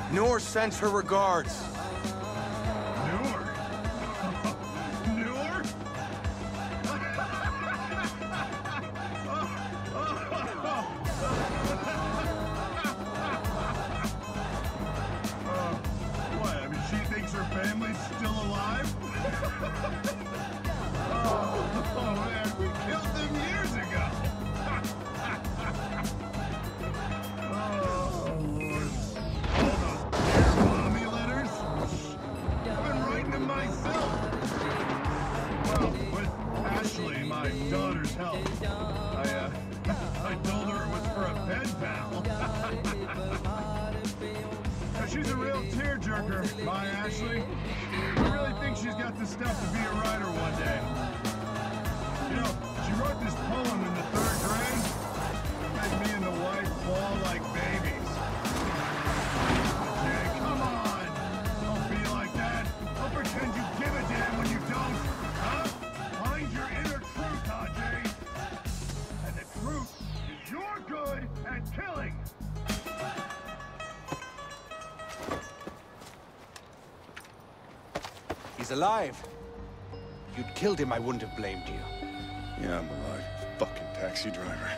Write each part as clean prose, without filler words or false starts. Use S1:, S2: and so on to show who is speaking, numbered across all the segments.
S1: Noor sends her regards.
S2: Noor? Noor? What? I mean, she thinks her family's still alive? Oh man, we killed them years ago. My daughter's help. I told her it was for a pen pal. She's a real tearjerker, my Ashley. I really think she's got the stuff to be a writer one day. You know, she wrote this poem in the 3rd grade. Made me and the wife fall like babies. Jay, come on! Don't be like that. Don't pretend you give a damn when you don't. Huh? Find your inner truth, Ajay. And the truth is you're good at killing.
S1: He's alive. If you'd killed him, I wouldn't have blamed you.
S2: Yeah, I'm alive. Fucking taxi driver.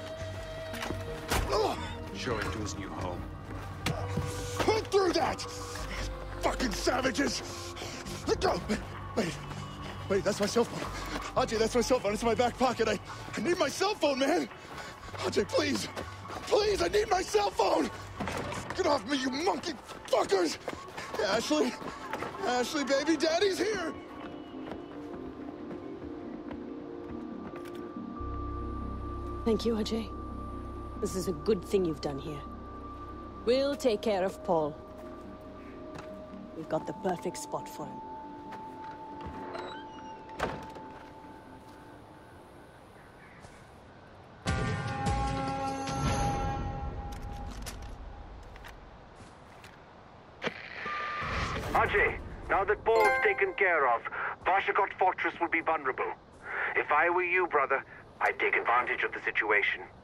S1: Show him to his new home.
S2: Who threw that? Fucking savages! Let go! Wait, that's my cell phone. Ajay, that's my cell phone. It's in my back pocket. I need my cell phone, man! Ajay, please! Please, I need my cell phone! Get off me, you monkey fuckers! Ashley! Ashley, baby, Daddy's here!
S3: Thank you, Ajay. This is a good thing you've done here. We'll take care of Paul. We've got the perfect spot for him.
S4: Ajay, now that Paul's taken care of, Vashakot Fortress will be vulnerable. If I were you, brother, I'd take advantage of the situation.